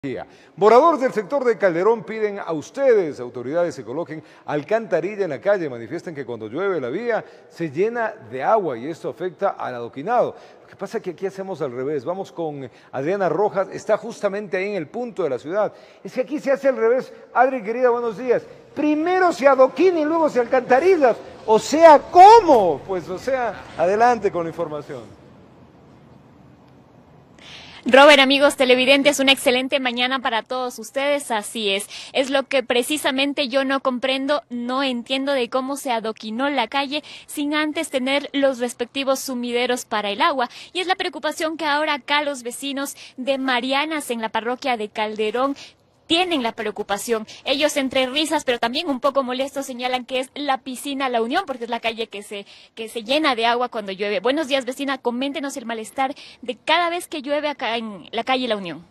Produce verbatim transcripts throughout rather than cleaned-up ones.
Moradores del sector de Calderón piden a ustedes, autoridades, que coloquen alcantarilla en la calle. Manifiestan que cuando llueve la vía se llena de agua y esto afecta al adoquinado. Lo que pasa es que aquí hacemos al revés. Vamos con Adriana Rojas, está justamente ahí en el punto de la ciudad. Es que aquí se hace al revés. Adri, querida, buenos días. Primero se adoquina y luego se alcantarillas. O sea, ¿cómo? Pues, o sea, adelante con la información. Robert, amigos televidentes, una excelente mañana para todos ustedes, así es. Es lo que precisamente yo no comprendo, no entiendo de cómo se adoquinó la calle sin antes tener los respectivos sumideros para el agua. Y es la preocupación que ahora acá los vecinos de Marianas en la parroquia de Calderón tienen la preocupación. Ellos entre risas, pero también un poco molestos, señalan que es la piscina La Unión, porque es la calle que se, que se llena de agua cuando llueve. Buenos días, vecina, coméntenos el malestar de cada vez que llueve acá en la calle La Unión.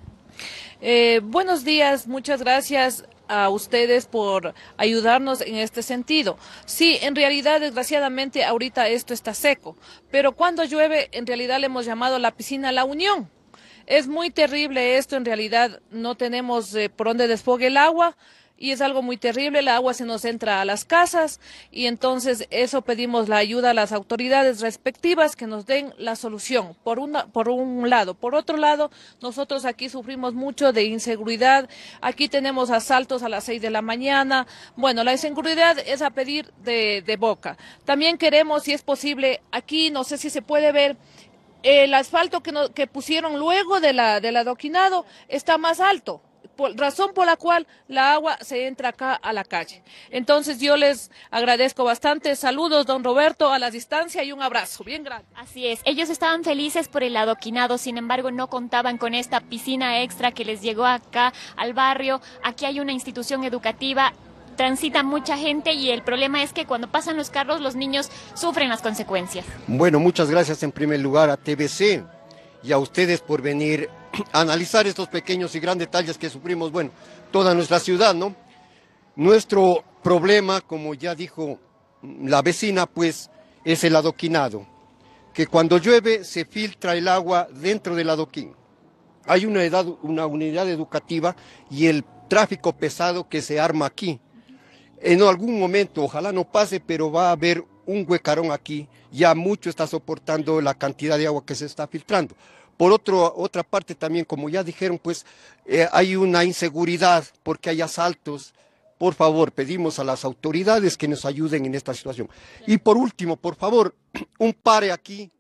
Eh, buenos días, muchas gracias a ustedes por ayudarnos en este sentido. Sí, en realidad, desgraciadamente, ahorita esto está seco, pero cuando llueve, en realidad le hemos llamado la piscina La Unión. Es muy terrible esto, en realidad no tenemos eh, por dónde desfogue el agua y es algo muy terrible, el agua se nos entra a las casas y entonces eso pedimos la ayuda a las autoridades respectivas que nos den la solución, por, una, por un lado. Por otro lado, nosotros aquí sufrimos mucho de inseguridad, aquí tenemos asaltos a las seis de la mañana, bueno, la inseguridad es a pedir de, de boca. También queremos, si es posible, aquí no sé si se puede ver, el asfalto que, no, que pusieron luego de la, del adoquinado está más alto, por, razón por la cual la agua se entra acá a la calle. Entonces yo les agradezco bastante. Saludos, don Roberto, a la distancia y un abrazo bien grande. Así es, ellos estaban felices por el adoquinado, sin embargo no contaban con esta piscina extra que les llegó acá al barrio. Aquí hay una institución educativa, transita mucha gente y el problema es que cuando pasan los carros los niños sufren las consecuencias. Bueno, muchas gracias en primer lugar a T V C y a ustedes por venir a analizar estos pequeños y grandes detalles que sufrimos, bueno, toda nuestra ciudad, ¿no? Nuestro problema, como ya dijo la vecina, pues es el adoquinado, que cuando llueve se filtra el agua dentro del adoquín. Hay una, edad, una unidad educativa y el tráfico pesado que se arma aquí. En algún momento, ojalá no pase, pero va a haber un huecarón aquí, ya mucho está soportando la cantidad de agua que se está filtrando. Por otro, otra parte también, como ya dijeron, pues eh, hay una inseguridad porque hay asaltos. Por favor, pedimos a las autoridades que nos ayuden en esta situación. Y por último, por favor, un pare aquí,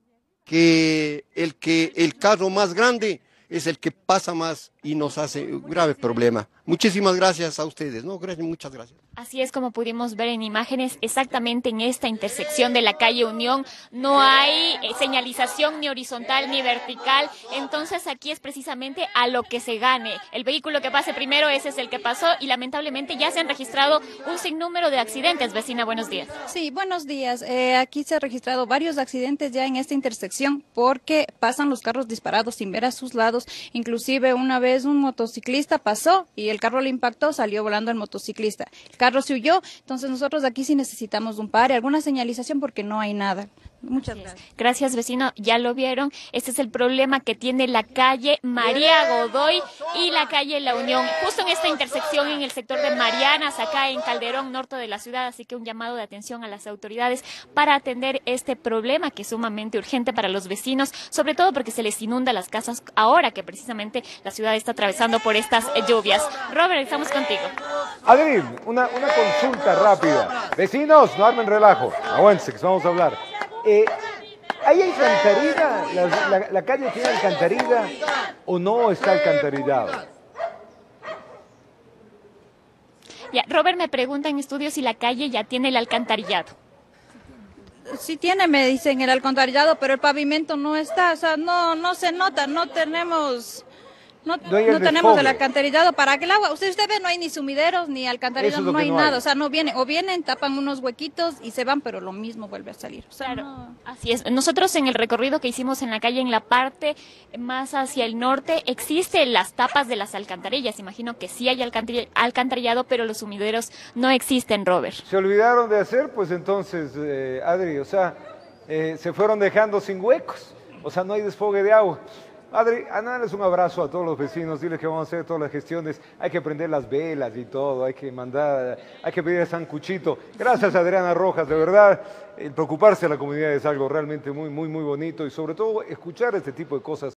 que el, que el carro más grande es el que pasa más y nos hace un grave problema. Muchísimas gracias a ustedes, ¿no? Gracias, muchas gracias. Así es como pudimos ver en imágenes, exactamente en esta intersección de la calle Unión no hay eh, señalización ni horizontal ni vertical, entonces aquí es precisamente a lo que se gane. El vehículo que pase primero, ese es el que pasó y lamentablemente ya se han registrado un sinnúmero de accidentes. Vecina, buenos días. Sí, buenos días. Eh, aquí se han registrado varios accidentes ya en esta intersección porque pasan los carros disparados sin ver a sus lados. Inclusive una vez un motociclista pasó y el carro le impactó, salió volando el motociclista. El carro se huyó, entonces nosotros aquí sí necesitamos un pare, alguna señalización porque no hay nada. Muchas gracias. Gracias, vecino. Ya lo vieron. Este es el problema que tiene la calle María Godoy y la calle La Unión. Justo en esta intersección en el sector de Marianas, acá en Calderón, norte de la ciudad. Así que un llamado de atención a las autoridades para atender este problema que es sumamente urgente para los vecinos, sobre todo porque se les inunda las casas ahora que precisamente la ciudad está atravesando por estas lluvias. Robert, estamos contigo. Adri, una, una consulta rápida. Vecinos, no armen relajo. Aguántense, que vamos a hablar. Eh, ¿Hay alcantarilla? ¿La, la, ¿La calle tiene alcantarilla o no está alcantarillado? Ya, Robert me pregunta en estudio si la calle ya tiene el alcantarillado. Sí tiene, me dicen, el alcantarillado, pero el pavimento no está, o sea, no, no se nota, no tenemos... No, no, no tenemos el alcantarillado para que el agua, usted, usted ve, no hay ni sumideros ni alcantarillado, no hay no nada, hay. O sea, no vienen, o vienen, tapan unos huequitos y se van, pero lo mismo vuelve a salir. O sea, claro, no... así es. Nosotros en el recorrido que hicimos en la calle, en la parte más hacia el norte, existen las tapas de las alcantarillas. Imagino que sí hay alcantarillado, pero los sumideros no existen, Robert. Se olvidaron de hacer, pues entonces, eh, Adri, o sea, eh, se fueron dejando sin huecos, o sea, no hay desfogue de agua. Adri, dales un abrazo a todos los vecinos, diles que vamos a hacer todas las gestiones, hay que prender las velas y todo, hay que mandar, hay que pedir a San Cuchito. Gracias, Adriana Rojas, de verdad, el preocuparse de la comunidad es algo realmente muy, muy, muy bonito y sobre todo escuchar este tipo de cosas